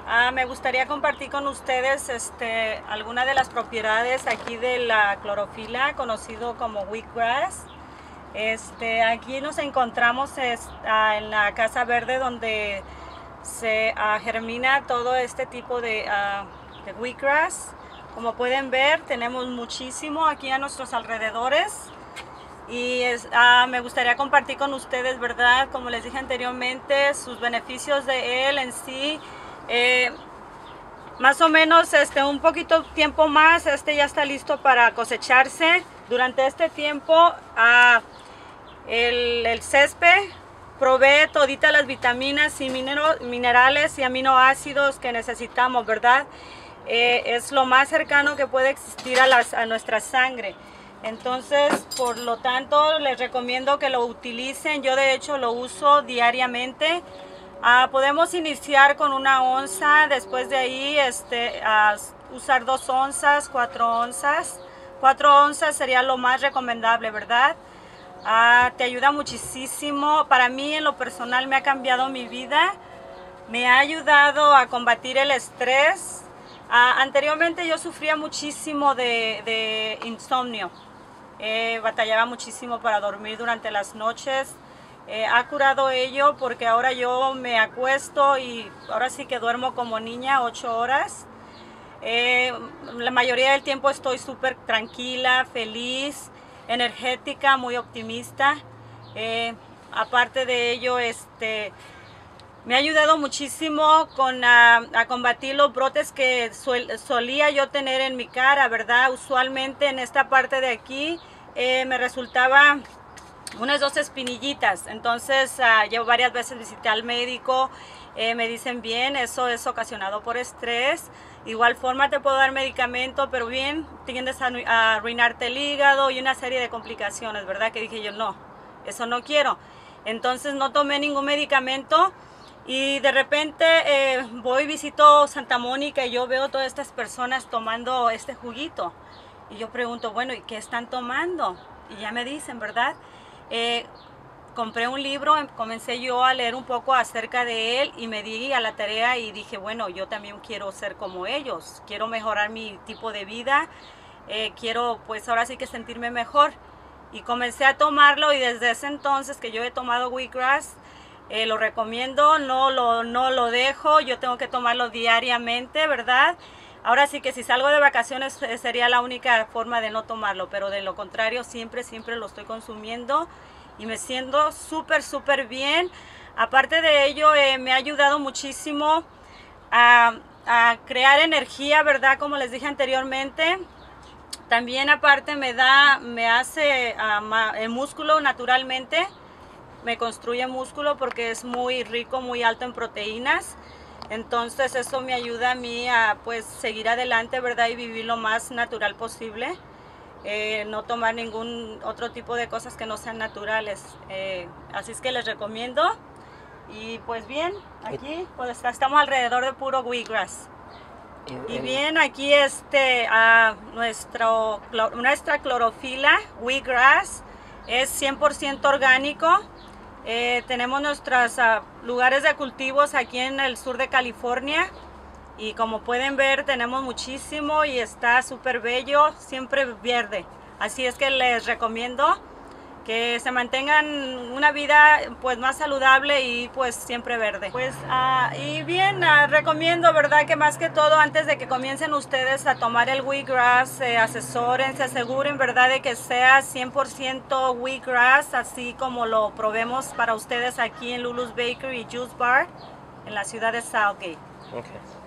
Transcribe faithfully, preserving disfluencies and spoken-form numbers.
Ah, me gustaría compartir con ustedes este, algunas de las propiedades aquí de la clorofila, conocido como wheatgrass. Este, aquí nos encontramos es, ah, en la Casa Verde, donde se ah, germina todo este tipo de, ah, de wheatgrass. Como pueden ver, tenemos muchísimo aquí a nuestros alrededores. Y es, ah, me gustaría compartir con ustedes, ¿verdad? Como les dije anteriormente, sus beneficios de él en sí. Eh, más o menos este, un poquito tiempo más, este ya está listo para cosecharse. Durante este tiempo, ah, el, el césped provee toditas las vitaminas y minero, minerales y aminoácidos que necesitamos, ¿verdad? Eh, es lo más cercano que puede existir a, las, a nuestra sangre. Entonces, por lo tanto, les recomiendo que lo utilicen. Yo de hecho lo uso diariamente. Uh, podemos iniciar con una onza, después de ahí este, uh, usar dos onzas, cuatro onzas. Cuatro onzas sería lo más recomendable, ¿verdad? Uh, te ayuda muchísimo. Para mí, en lo personal, me ha cambiado mi vida. Me ha ayudado a combatir el estrés. Uh, anteriormente yo sufría muchísimo de, de insomnio. Eh, batallaba muchísimo para dormir durante las noches. Eh, ha curado ello porque ahora yo me acuesto y ahora sí que duermo como niña ocho horas. Eh, la mayoría del tiempo estoy súper tranquila, feliz, energética, muy optimista. Eh, aparte de ello, este, me ha ayudado muchísimo con, a, a combatir los brotes que suel, solía yo tener en mi cara, ¿verdad? Usualmente en esta parte de aquí eh, me resultaba unas dos espinillitas. Entonces uh, yo varias veces visité al médico, eh, me dicen bien, eso es ocasionado por estrés. Igual forma te puedo dar medicamento, pero bien, tiendes a, a arruinarte el hígado y una serie de complicaciones, ¿verdad? Que dije yo, no, eso no quiero. Entonces no tomé ningún medicamento. Y de repente eh, voy, visito Santa Mónica y yo veo todas estas personas tomando este juguito. Y yo pregunto, bueno, ¿y qué están tomando? Y ya me dicen, ¿verdad? Eh, compré un libro, comencé yo a leer un poco acerca de él y me di a la tarea y dije, bueno, yo también quiero ser como ellos. Quiero mejorar mi tipo de vida. Eh, quiero, pues ahora sí que sentirme mejor. Y comencé a tomarlo y desde ese entonces que yo he tomado wheatgrass, Eh, lo recomiendo, no lo, no lo dejo, yo tengo que tomarlo diariamente, ¿verdad? Ahora sí que si salgo de vacaciones eh, sería la única forma de no tomarlo, pero de lo contrario siempre, siempre lo estoy consumiendo y me siento súper, súper bien. Aparte de ello, eh, me ha ayudado muchísimo a, a crear energía, ¿verdad? Como les dije anteriormente. También aparte me da, me hace uh, el músculo naturalmente. Me construye músculo porque es muy rico, muy alto en proteínas. Entonces eso me ayuda a mí a pues seguir adelante, ¿verdad? Y vivir lo más natural posible. Eh, no tomar ningún otro tipo de cosas que no sean naturales. Eh, así es que les recomiendo. Y pues bien, aquí pues estamos alrededor de puro wheatgrass. Y bien, aquí este, uh, nuestro, nuestra clorofila, wheatgrass, es cien por ciento orgánico. Eh, tenemos nuestros uh, lugares de cultivos aquí en el sur de California y como pueden ver tenemos muchísimo y está súper bello, siempre verde. Así es que les recomiendo que se mantengan una vida pues más saludable y pues siempre verde. Pues uh, y bien, uh, recomiendo, ¿verdad? Que más que todo antes de que comiencen ustedes a tomar el wheatgrass, se asesoren, se aseguren, ¿verdad? De que sea cien por ciento wheatgrass, así como lo probemos para ustedes aquí en Lulu's Bakery y Juice Bar en la ciudad de Southgate. Okay.